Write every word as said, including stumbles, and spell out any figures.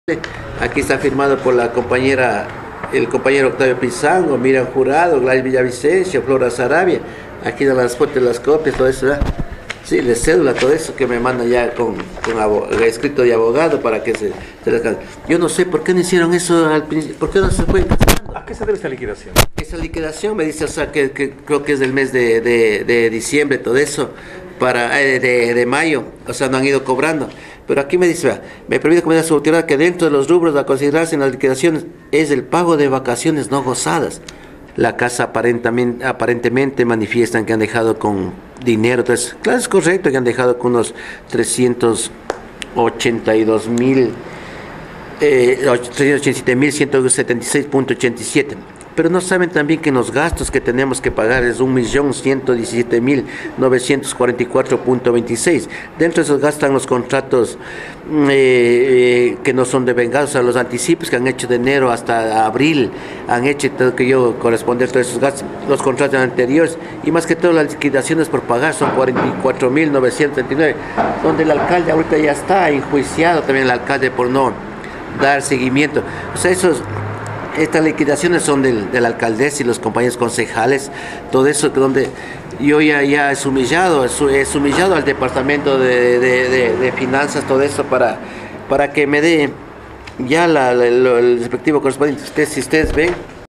Aquí está firmado por la compañera, el compañero Octavio Pizango, Miriam Jurado, Gladys Villavicencio, Flora Sarabia. Aquí dan las fotos, las copias, todo eso, ¿verdad? Sí, de cédula, todo eso que me mandan ya con, con escrito de abogado para que se, se les... Yo no sé por qué no hicieron eso al principio, por qué no se fue cancelando. ¿A qué se debe esta liquidación? Esa liquidación me dice, o sea, que, que creo que es del mes de, de, de diciembre, todo eso, para eh, de, de mayo, o sea, no han ido cobrando. Pero aquí me dice, vea, me permite comentar a su autoridad que dentro de los rubros a considerarse en las liquidaciones es el pago de vacaciones no gozadas. La casa aparentemente, aparentemente manifiestan que han dejado con dinero, entonces, claro, es correcto que han dejado con unos trescientos ochenta y dos mil, eh, trescientos ochenta y siete mil ciento setenta y seis punto ochenta y siete. Pero no saben también que los gastos que tenemos que pagar es un millón ciento diecisiete mil novecientos cuarenta y cuatro punto veintiséis. Dentro de esos gastos están los contratos eh, eh, que no son devengados, o sea, los anticipos que han hecho de enero hasta abril, han hecho todo que yo corresponder a todos esos gastos, los contratos anteriores y más que todo las liquidaciones por pagar son cuarenta y cuatro mil novecientos treinta y nueve, donde el alcalde ahorita ya está enjuiciado también el alcalde por no dar seguimiento. O sea, esos... Estas liquidaciones son del, del alcaldesa y los compañeros concejales, todo eso donde yo ya, ya he humillado, he humillado al departamento de, de, de, de finanzas, todo eso para, para que me dé ya la, la, el respectivo correspondiente. Ustedes, si ustedes ven,